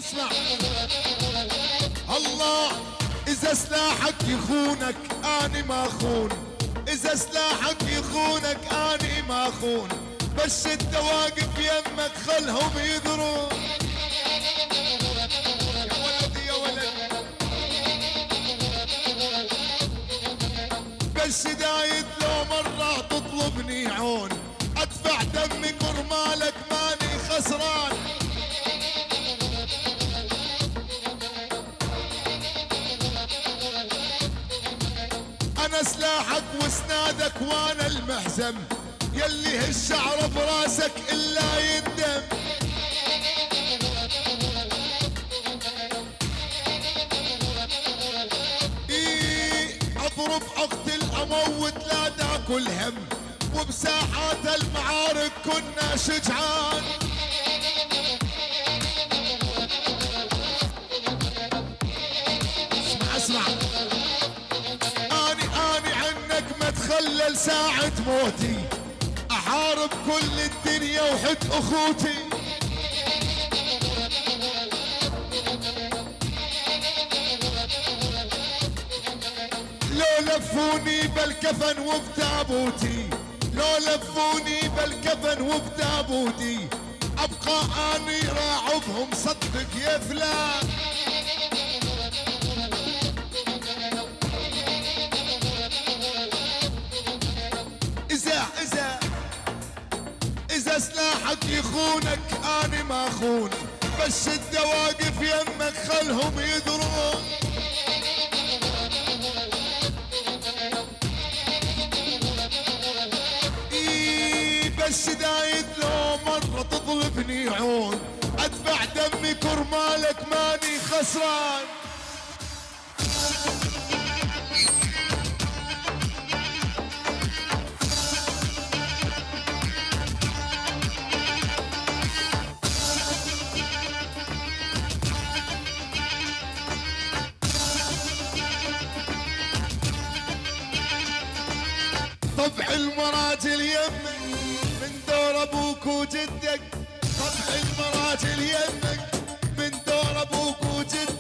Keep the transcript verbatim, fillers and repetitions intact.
اسمع الله، إذا سلاحك يخونك أني ما خون، إذا سلاحك يخونك أني ما خون، بس انت واقف يمك خلهم يدرون. يا ولدي يا ولد بس دايد لو مرة تطلبني عون، ادفع دمي كرمالك ماني خسران. انا سلاحك وسنادك وانا المهزم، يلي هالشعر براسك الا يندم. ايه اضرب اقتل اموت لا تاكل هم، وبساحات المعارك كنا شجعان. اسمع اسمع اني اني عنك ما تخلل ساعة موتي، احارب كل الدنيا وحد اخوتي. لو لفوني بالكفن وبتابوتي، لو لفوني بالكفن وبتابوتي، ابقى اني راعبهم صدق يا فلان. اذا اذا إذا سلاحك يخونك أنا ما خون، بس انت واقف يمك خلهم يدرون. إيه بس دايد لو مرة تطلبني عون، أدفع دمي كرمالك ماني خسران. طبع المراجل يمك من دور ابوك وجدك، طبع المراجل يمك من دور ابوك وجدك.